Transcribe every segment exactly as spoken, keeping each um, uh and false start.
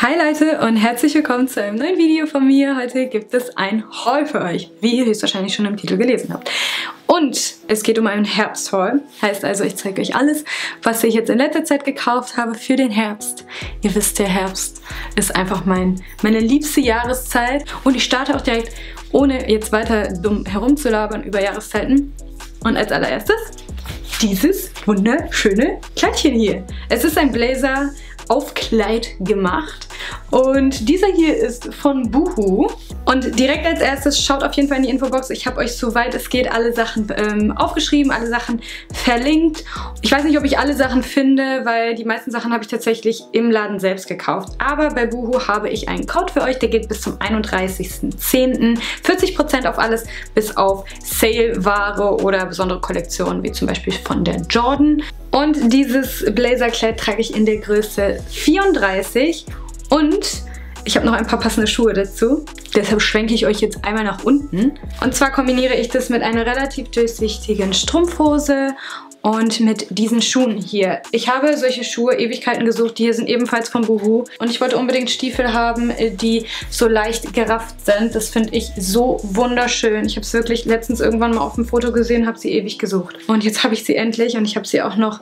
Hi Leute und herzlich willkommen zu einem neuen Video von mir. Heute gibt es ein Haul für euch, wie ihr höchstwahrscheinlich schon im Titel gelesen habt. Und es geht um einen Herbsthaul. Heißt also, ich zeige euch alles, was ich jetzt in letzter Zeit gekauft habe für den Herbst. Ihr wisst, der Herbst ist einfach mein, meine liebste Jahreszeit. Und ich starte auch direkt, ohne jetzt weiter dumm herumzulabern über Jahreszeiten. Und als allererstes dieses wunderschöne Kleidchen hier. Es ist ein Blazer auf Kleid gemacht und dieser hier ist von Boohoo. Und direkt als erstes schaut auf jeden Fall in die Infobox. Ich habe euch, soweit es geht, alle Sachen ähm, aufgeschrieben, alle Sachen verlinkt. Ich weiß nicht, ob ich alle Sachen finde, weil die meisten Sachen habe ich tatsächlich im Laden selbst gekauft. Aber bei Boohoo habe ich einen Code für euch, der geht bis zum einunddreißigsten zehnten vierzig Prozent auf alles, bis auf Sale-Ware oder besondere Kollektionen, wie zum Beispiel von der Jordan. Und dieses Blazerkleid trage ich in der Größe vierunddreißig und ich habe noch ein paar passende Schuhe dazu. Deshalb schwenke ich euch jetzt einmal nach unten. Und zwar kombiniere ich das mit einer relativ durchsichtigen Strumpfhose und mit diesen Schuhen hier. Ich habe solche Schuhe Ewigkeiten gesucht. Die hier sind ebenfalls von Boohoo. Und ich wollte unbedingt Stiefel haben, die so leicht gerafft sind. Das finde ich so wunderschön. Ich habe es wirklich letztens irgendwann mal auf dem Foto gesehen, habe sie ewig gesucht. Und jetzt habe ich sie endlich und ich habe sie auch noch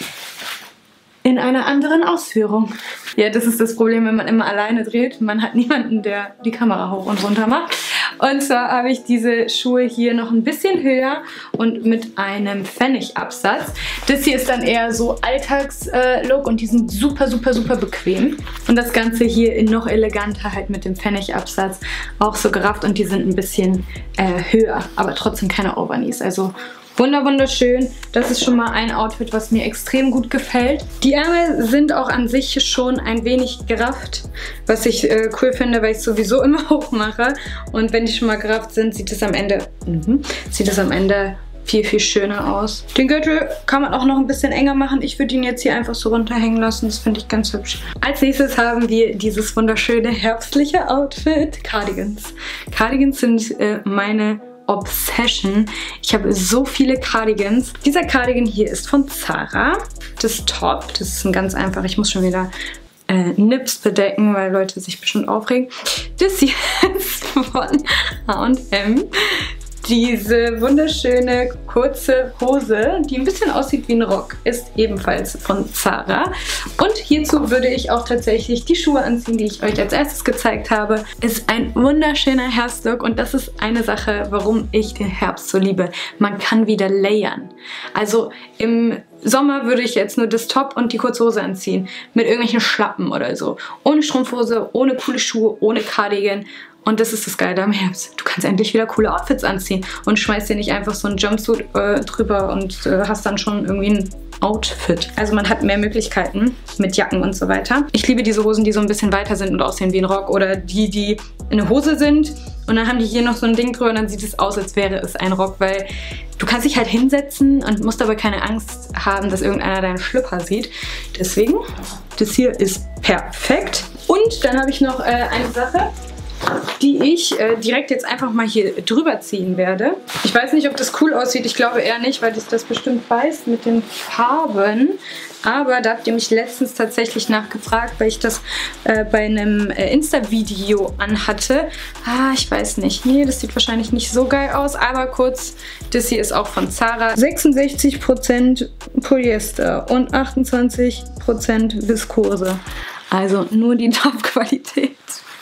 in einer anderen Ausführung. Ja, das ist das Problem, wenn man immer alleine dreht. Man hat niemanden, der die Kamera hoch und runter macht. Und zwar habe ich diese Schuhe hier noch ein bisschen höher und mit einem Pfennigabsatz. Das hier ist dann eher so Alltagslook und die sind super, super, super bequem. Und das Ganze hier in noch eleganter halt mit dem Pfennigabsatz. Auch so gerafft und die sind ein bisschen äh, höher, aber trotzdem keine Overknees. Also wunder wunderschön. Das ist schon mal ein Outfit, was mir extrem gut gefällt. Die Ärmel sind auch an sich schon ein wenig gerafft, was ich äh, cool finde, weil ich es sowieso immer hoch mache. Und wenn die schon mal gerafft sind, sieht es am Ende, mhm, sieht es am Ende viel, viel schöner aus. Den Gürtel kann man auch noch ein bisschen enger machen. Ich würde ihn jetzt hier einfach so runterhängen lassen. Das finde ich ganz hübsch. Als nächstes haben wir dieses wunderschöne herbstliche Outfit. Cardigans. Cardigans sind äh, meine Obsession. Ich habe so viele Cardigans. Dieser Cardigan hier ist von Zara. Das Top, das ist ein ganz einfach. Ich muss schon wieder äh, Nips bedecken, weil Leute sich bestimmt aufregen. Das hier ist von H und M. Diese wunderschöne kurze Hose, die ein bisschen aussieht wie ein Rock, ist ebenfalls von Zara. Und hierzu würde ich auch tatsächlich die Schuhe anziehen, die ich euch als erstes gezeigt habe. Ist ein wunderschöner Herbstlook und das ist eine Sache, warum ich den Herbst so liebe. Man kann wieder layern. Also im Sommer würde ich jetzt nur das Top und die kurze Hose anziehen. Mit irgendwelchen Schlappen oder so. Ohne Strumpfhose, ohne coole Schuhe, ohne Cardigan. Und das ist das Geile am Herbst. Du kannst endlich wieder coole Outfits anziehen und schmeißt dir nicht einfach so einen Jumpsuit äh, drüber und äh, hast dann schon irgendwie ein Outfit. Also man hat mehr Möglichkeiten mit Jacken und so weiter. Ich liebe diese Hosen, die so ein bisschen weiter sind und aussehen wie ein Rock oder die, die eine Hose sind und dann haben die hier noch so ein Ding drüber und dann sieht es aus, als wäre es ein Rock, weil du kannst dich halt hinsetzen und musst aber keine Angst haben, dass irgendeiner deinen Schlüpper sieht. Deswegen, das hier ist perfekt. Und dann habe ich noch äh, eine Sache, die ich äh, direkt jetzt einfach mal hier drüber ziehen werde. Ich weiß nicht, ob das cool aussieht. Ich glaube eher nicht, weil das, das bestimmt beißt mit den Farben. Aber da habt ihr mich letztens tatsächlich nachgefragt, weil ich das äh, bei einem äh, Insta-Video anhatte. Ah, ich weiß nicht. Nee, das sieht wahrscheinlich nicht so geil aus. Aber kurz, das hier ist auch von Zara. sechsundsechzig Prozent Polyester und achtundzwanzig Prozent Viskose. Also nur die Top-Qualität.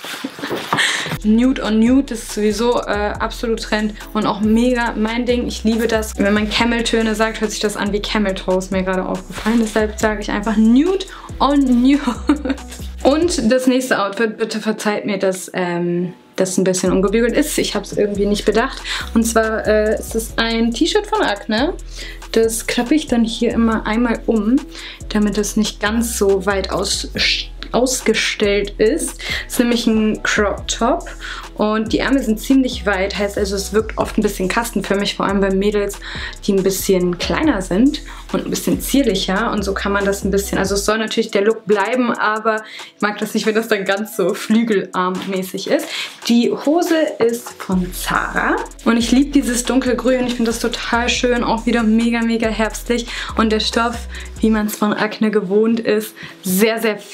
Nude on Nude, das ist sowieso äh, absolut Trend und auch mega mein Ding. Ich liebe das. Wenn man Camel-Töne sagt, hört sich das an wie Camel Toes, mir gerade aufgefallen. Deshalb sage ich einfach Nude on Nude. Und das nächste Outfit, bitte verzeiht mir, dass ähm, das ein bisschen ungebügelt ist. Ich habe es irgendwie nicht bedacht. Und zwar äh, ist es ein T-Shirt von Acne. Das klappe ich dann hier immer einmal um, damit es nicht ganz so weit aus ausgestellt ist. Es ist nämlich ein Crop Top und die Ärmel sind ziemlich weit, heißt also es wirkt oft ein bisschen kastenförmig, vor allem bei Mädels, die ein bisschen kleiner sind und ein bisschen zierlicher und so kann man das ein bisschen, also es soll natürlich der Look bleiben, aber ich mag das nicht, wenn das dann ganz so flügelarmmäßig ist. Die Hose ist von Zara und ich liebe dieses dunkelgrün, ich finde das total schön, auch wieder mega, mega herbstlich und der Stoff, wie man es von Acne gewohnt ist, sehr, sehr fest.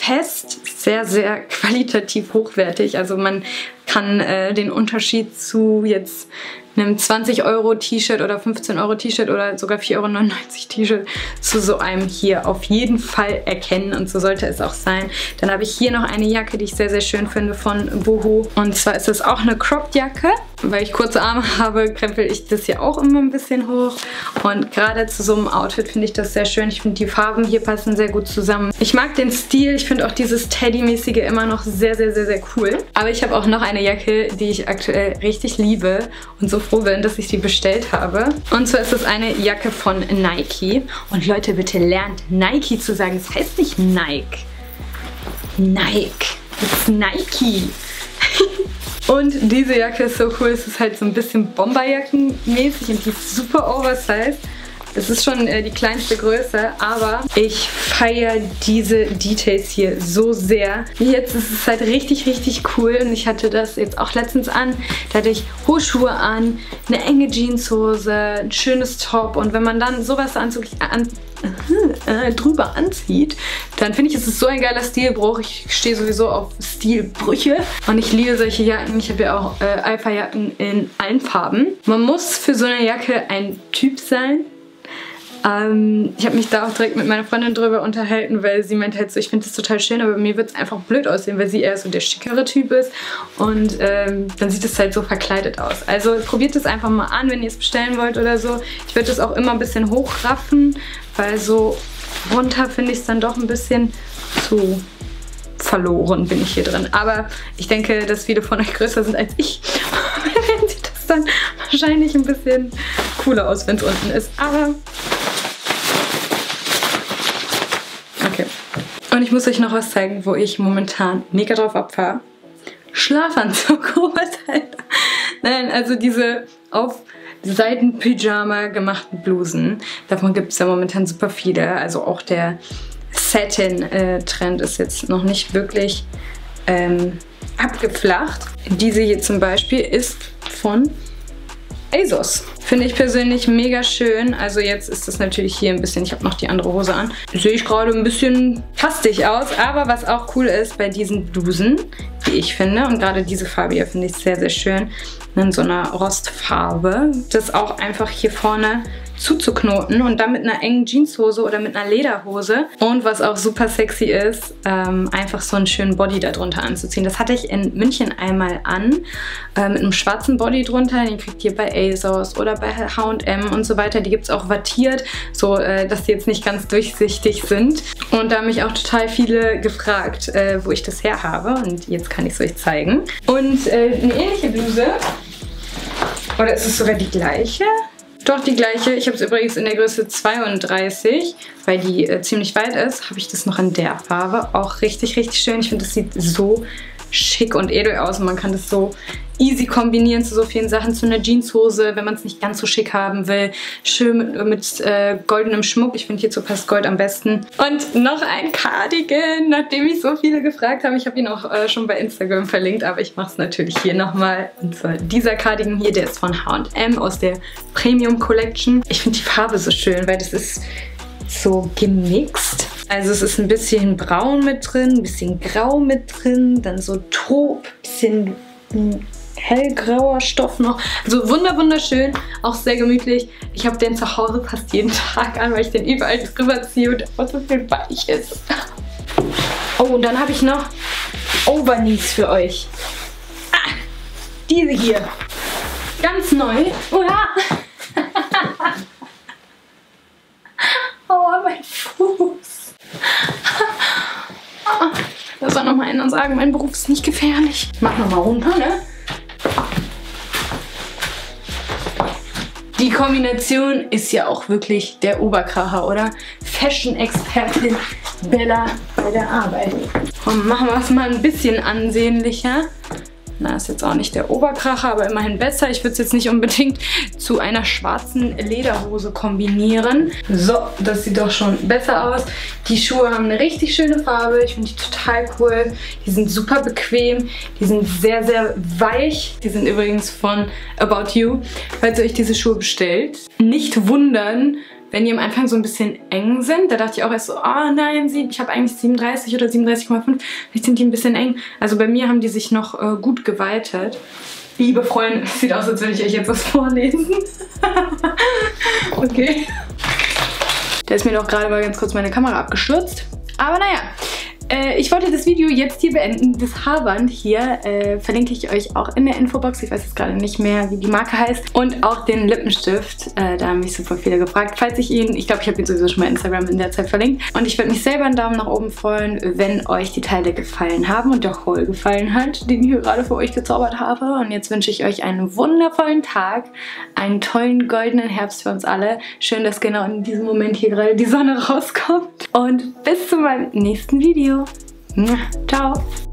echt sehr, sehr qualitativ hochwertig. Also man kann äh, den Unterschied zu jetzt einem zwanzig Euro T-Shirt oder fünfzehn Euro T-Shirt oder sogar vier Euro neunundneunzig T-Shirt zu so einem hier auf jeden Fall erkennen und so sollte es auch sein. Dann habe ich hier noch eine Jacke, die ich sehr, sehr schön finde von Boohoo. Und zwar ist das auch eine Cropped-Jacke. Weil ich kurze Arme habe, krempel ich das hier auch immer ein bisschen hoch. Und gerade zu so einem Outfit finde ich das sehr schön. Ich finde, die Farben hier passen sehr gut zusammen. Ich mag den Stil. Ich finde auch dieses Teddy-mäßige immer noch sehr, sehr, sehr, sehr cool. Aber ich habe auch noch eine Jacke, die ich aktuell richtig liebe und so froh bin, dass ich die bestellt habe. Und zwar ist das eine Jacke von Nike. Und Leute, bitte lernt Nike zu sagen. Es heißt nicht Nike. Nike. Es ist Nike. Und diese Jacke ist so cool, es ist halt so ein bisschen Bomberjackenmäßig und die ist super oversized. Es ist schon äh, die kleinste Größe, aber ich feiere diese Details hier so sehr. Jetzt ist es halt richtig, richtig cool und ich hatte das jetzt auch letztens an. Da hatte ich hohe Schuhe an, eine enge Jeanshose, ein schönes Top und wenn man dann sowas anzug, an, äh, drüber anzieht, dann finde ich, es ist so ein geiler Stilbruch. Ich stehe sowieso auf Stilbrüche und ich liebe solche Jacken. Ich habe ja auch äh, Alpha-Jacken in allen Farben. Man muss für so eine Jacke ein Typ sein. Ähm, ich habe mich da auch direkt mit meiner Freundin drüber unterhalten, weil sie meint halt so, ich finde das total schön, aber mir wird es einfach blöd aussehen, weil sie eher so der schickere Typ ist und ähm, dann sieht es halt so verkleidet aus. Also probiert es einfach mal an, wenn ihr es bestellen wollt oder so. Ich würde es auch immer ein bisschen hochraffen, weil so runter finde ich es dann doch ein bisschen zu verloren bin ich hier drin. Aber ich denke, dass viele von euch größer sind als ich. Dann sieht das dann wahrscheinlich ein bisschen cooler aus, wenn es unten ist. Aber okay. Und ich muss euch noch was zeigen, wo ich momentan mega drauf abfahre. Schlafanzug, Oberteil. Nein, also diese auf Seiden-Pyjama gemachten Blusen. Davon gibt es ja momentan super viele. Also auch der Satin-Trend ist jetzt noch nicht wirklich ähm, abgeflacht. Diese hier zum Beispiel ist von ASOS. Finde ich persönlich mega schön. Also jetzt ist das natürlich hier ein bisschen, ich habe noch die andere Hose an. Sehe ich gerade ein bisschen pastig aus. Aber was auch cool ist bei diesen Blusen, wie ich finde, und gerade diese Farbe hier finde ich sehr, sehr schön, in so einer Rostfarbe, das auch einfach hier vorne zuzuknoten und dann mit einer engen Jeanshose oder mit einer Lederhose und was auch super sexy ist, ähm, einfach so einen schönen Body darunter anzuziehen. Das hatte ich in München einmal an, äh, mit einem schwarzen Body drunter, den kriegt ihr bei ASOS oder bei H und M und so weiter. Die gibt es auch wattiert, so äh, dass die jetzt nicht ganz durchsichtig sind. Und da haben mich auch total viele gefragt, äh, wo ich das her habe und jetzt kann ich es euch zeigen. Und äh, eine ähnliche Bluse, oder ist es sogar die gleiche? Doch, die gleiche. Ich habe es übrigens in der Größe zweiunddreißig, weil die äh, ziemlich weit ist, habe ich das noch in der Farbe. Auch richtig, richtig schön. Ich finde, das sieht so schick und edel aus und man kann das so easy kombinieren zu so vielen Sachen, zu einer Jeanshose, wenn man es nicht ganz so schick haben will. Schön mit, mit äh, goldenem Schmuck. Ich finde, hierzu passt Gold am besten. Und noch ein Cardigan, nachdem ich so viele gefragt habe. Ich habe ihn auch äh, schon bei Instagram verlinkt, aber ich mache es natürlich hier nochmal. Und zwar dieser Cardigan hier, der ist von H und M aus der Premium Collection. Ich finde die Farbe so schön, weil das ist so gemixt. Also es ist ein bisschen braun mit drin, ein bisschen grau mit drin, dann so taub, ein bisschen hellgrauer Stoff noch. Also wunder wunderschön, auch sehr gemütlich. Ich habe den zu Hause fast jeden Tag an, weil ich den überall drüber ziehe und was so viel weich ist. Oh, und dann habe ich noch Overknees für euch. Ah, diese hier. Ganz neu. Uah. Oh, mein Fuß. Da soll noch mal einer sagen, mein Beruf ist nicht gefährlich. Ich mach noch mal runter, ne? Die Kombination ist ja auch wirklich der Oberkracher, oder? Fashion-Expertin Bella bei der Arbeit. Komm, machen wir es mal ein bisschen ansehnlicher. Na, ist jetzt auch nicht der Oberkracher, aber immerhin besser. Ich würde es jetzt nicht unbedingt zu einer schwarzen Lederhose kombinieren. So, das sieht doch schon besser aus. Die Schuhe haben eine richtig schöne Farbe. Ich finde die total cool. Die sind super bequem. Die sind sehr, sehr weich. Die sind übrigens von About You. Falls ihr euch diese Schuhe bestellt, nicht wundern, wenn die am Anfang so ein bisschen eng sind. Da dachte ich auch erst so, oh nein, ich habe eigentlich siebenunddreißig oder siebenunddreißig Komma fünf. Vielleicht sind die ein bisschen eng. Also bei mir haben die sich noch äh, gut geweitet. Liebe Freunde, sieht aus, als würde ich euch jetzt was vorlesen. Okay. Da ist mir doch gerade mal ganz kurz meine Kamera abgestürzt. Aber naja. Ich wollte das Video jetzt hier beenden. Das Haarband hier äh, verlinke ich euch auch in der Infobox. Ich weiß jetzt gerade nicht mehr, wie die Marke heißt. Und auch den Lippenstift. Äh, da haben mich super viele gefragt. Falls ich ihn, ich glaube, ich habe ihn sowieso schon mal Instagram in der Zeit verlinkt. Und ich würde mich selber einen Daumen nach oben freuen, wenn euch die Teile gefallen haben und der Haul gefallen hat, den ich hier gerade für euch gezaubert habe. Und jetzt wünsche ich euch einen wundervollen Tag, einen tollen goldenen Herbst für uns alle. Schön, dass genau in diesem Moment hier gerade die Sonne rauskommt. Und bis zu meinem nächsten Video. Ciao!